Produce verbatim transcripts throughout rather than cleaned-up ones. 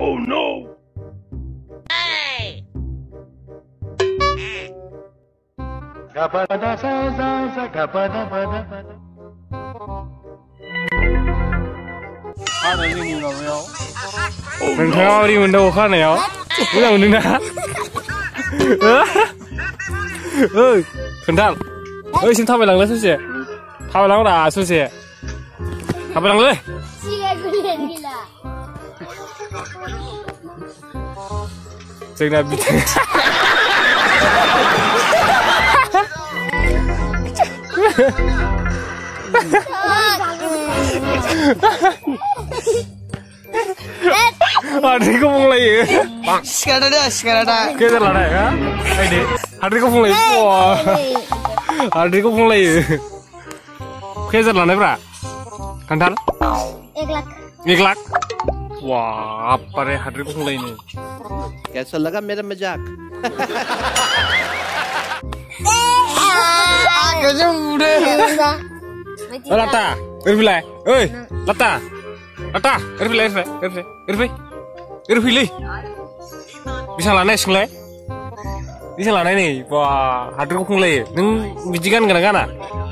Oh no. Hey. Gapada sa sa sa gapada pada pada. Ada ini nggak Nengkau di mana kan ya? Udah udah. Eh, kental. Eh, xin thao về lần nữa sushi. Thao về lần đã sushi. Thao về lần nữa. Chừng nào bị. Hari ko mong lagi. Sekarang ada, sekarang ada. Kita lada ya. Ini hari ko mong lagi. Wah. Hari ko mong lagi. Kita lada berapa? Kantal? Iklak. Iklak. Wah, apa deh hari ko mong lagi ini? कैसा लगा मेरा मजाक? Lata, irfilai. Oi, Lata. Lata, irfilai, irfilai, irfilai, irfilai. Irfilai. Bisa lanai senglai. Bisa lanai nih. Wah, hadir kok mulai. Neng bijikan gana-gana.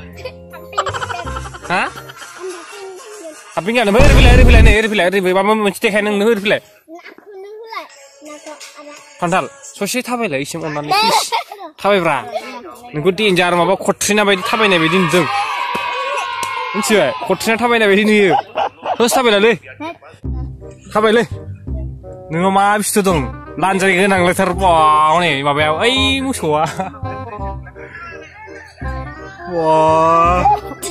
Hah? Tapi nggak ada irfilai, irfilai nih, irfilai, irfilai. Mama mesti kan neng irfilai. Kantal, sosial tabai lah isim onan nih. Tabai bra. Nengku diinjar maba kotrina bayi tabai nih bayi dindeng. Misalnya, kotrina tabai nih bayi nih. Terus tabai lah le. Tabai le. Nengku mah abis itu dong. Lanjut ke nang letter wah nih, maba ya. Eh, musuh. Wah.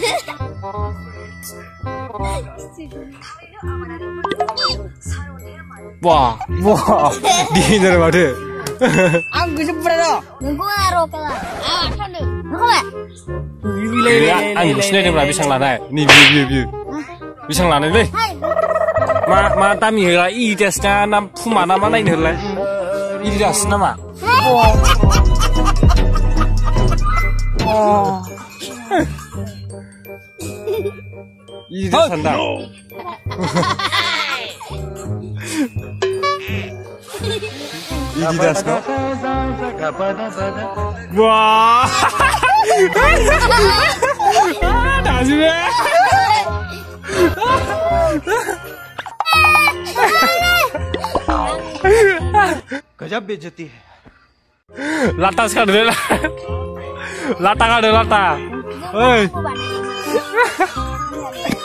Wah, wah, diinjar made. Aku sebenarnya. Nunggu aro kala. Ah, tanda. Nunggu ba? Ya, aku sini dia bisa ngelanai. Nih, view, view, view. Bisa ngelanai deh. Ma, ma, tami hela idesnya nam puma nama lain hela. Ides nama. Wah. Wah. Ides sandal. Ides no. Wah. Nasib ya. गजब बेइज्जती है Lata sekali lah. Lata kan ada lata. Hei.